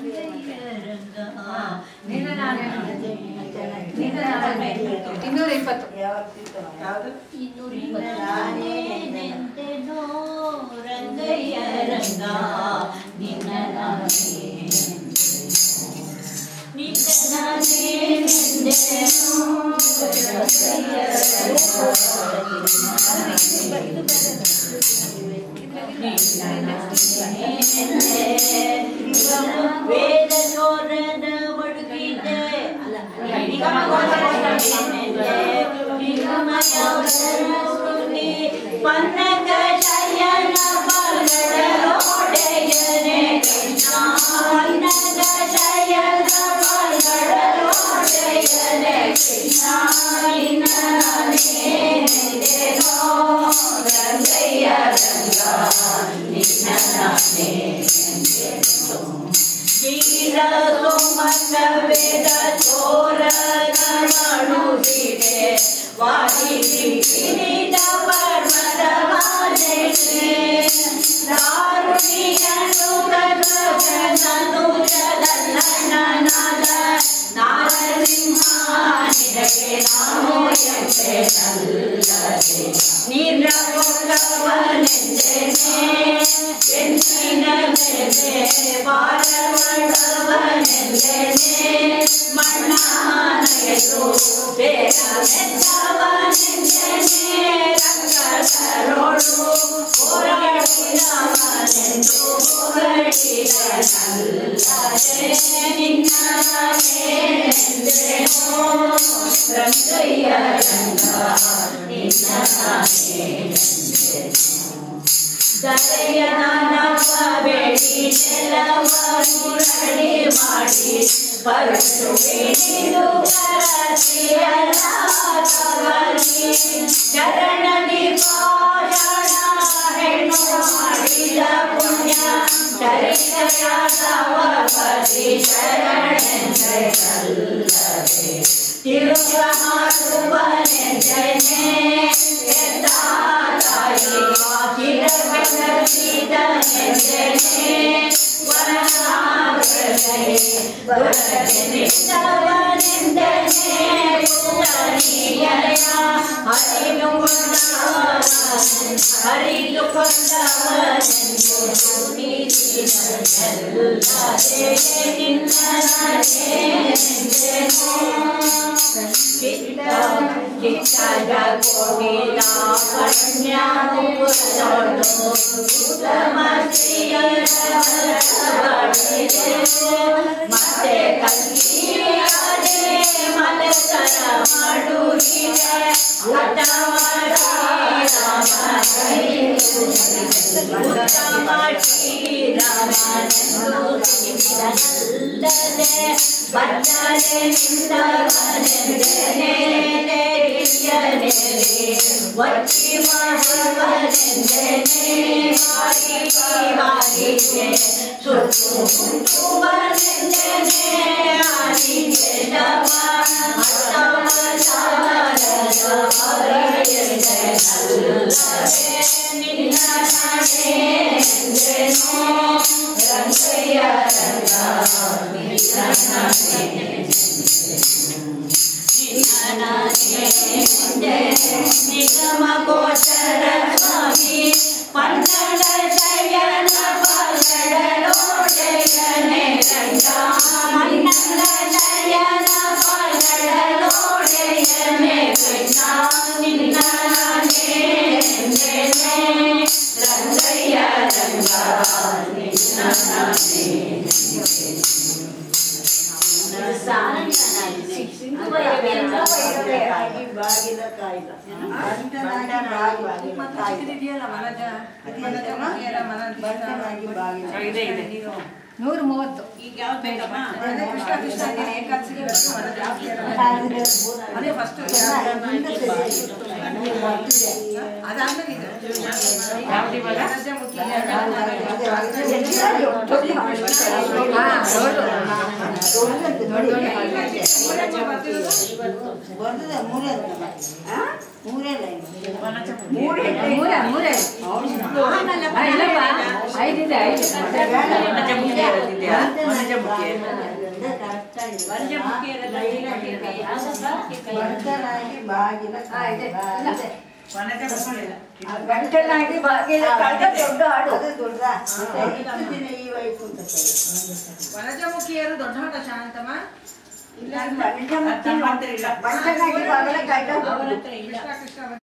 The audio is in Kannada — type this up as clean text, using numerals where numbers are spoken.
ವೇದ ಚೋರನ ಮಡುಗಿದೆ ಪನ್ನಗ ಶಯನ ಪಲ್ಗಡಲೋಡೆಯನೆ ಕೃಷ್ಣ ಪನ್ನಗ ಶಯನ ಪಲ್ಗಡಲೋಡೆಯನೆ ಕೃಷ್ಣ ನಿನ್ನನೇನೋ ರಂಗಯ್ಯ ರಂಗ ನಿನ್ನನೇನೋ वीर सुमन वेद चोरन मणुगिरे वारी गिरिज पर्वत वाले दारुणियनु गगननुजदलननाद नारसिंहानिरगे नामोयते नल्लदे निरकोलवनेंदेने ಎಂದಿನವೆದೆ ಬಾರವಳವನೆಂದೆನೆ ಮಣ್ಣಾನಗೆದು ಬೇರವೆದ್ದವನೆಂದೆನೆ ರಂಗಸರೋಳು ಹೋರಾಡಿದವನೆಂದು ಹೊರಡಿದನಲ್ಲದೆ ನಿನ್ನನೇನೆಂದೆನೋ ರಂಗಯ್ಯ ರಂಗ ನಿನ್ನನೇನೆಂದೆನೋ ದರೆಯನವ ಬೇಡಿ ನೆಲವನುರಡಿ ಮಾಡಿ ಪರಶು ಬೇಡಿದು ಕರತಿಯಲಾಗಲಿ ಚರಣದಿ ಪಾಷಾಣ ಹೆಣ್ಣು ಮಾಡಿದ ಪುಣ್ಯ ಚರಿತೆಯಾದವ ಪತಿ ಶರಣೆಂದಲ್ಲದೆ ತಿರುಗ ಹಾಡುವನೆಂದನೆ ತಾಯಿ ಚಿರಗೀತನೆಂದನೆ ವರನಾಗನೆ ದೊರಕೆನಿದ್ದವನೆಂದನೆ ಪುತನಿಯಯ ಹರಿದುಕೊಂಡವನೆಂದು ನೀತಿನಲ್ಲದೆ ನಿನ್ನನೇನೆಂದೆನೋ ಚಿತ್ತದ ಕೋಟಿಲ ಕನ್ಯಾಪುರದೊಳು ಮತ್ತೆ ಕಲ್ಕಿಯಾದೆ ಮಲಸರ ಮಾಡುತ್ತಿದೆ ಉತ್ತಮ ಶ್ರೀರಾಮನಲ್ಲದೆ ಬದ್ದನೆ ನಿಂದವನೆಂದನೆ ವಚ್ಚಿ ಮಾಡುವನೆಂದನೆ ಹಾಗೆ ಸುತ್ತುವನೆಂದನೆ ಆದಿಗೆ ನವ ಅತ್ತಮ ಸಾರದ ಹರಿಯೆಂದನಲ್ಲದೆ ನಿನ್ನನೇನೆಂದೆನೋ ರಂಗಯ್ಯ ರಂಗ ನಿಗಮ ಗೋಚರ ಸ್ವಾಮಿ ಪನ್ನಡ ಶಯನ ಪಲ್ಲಡಲೋಡೆಯನೆ ರಂಗ ಪನ್ನಡ ಶಯನ ಪಲ್ಲಡಲೋಡೆಯನೆ ಕೃಷ್ಣ ನಿನ್ನನೇನೆಂದೆನೆ ರಂಗಯ್ಯ ರಂಗ ನೂರ 30 ಈಗ ಯಾವ್ದು ಬೇಕಮ್ಮ ಕೃಷ್ಣ ಕೃಷ್ಣ ಏಕಾದಶಿಗೆ ಫಸ್ಟ್ ಅದಾದ್ಮೇಲೆ ಮೂರೇ ಪಂಚಮುಖಿ ಗಂಟನಾಗಿ ಬಾಗಿಲ ಕಳೆದ ದೊಡ್ಡ ಹಾಡು ವನಜಮುಖಿಯರು ದೊಡ್ಡ ಹಾಡ ಶಾಂತಮ್ಮ ಗಂಟನಾಗಿ ಬಾಗಿಲ ಕಳೆದ ಕೃಷ್ಣ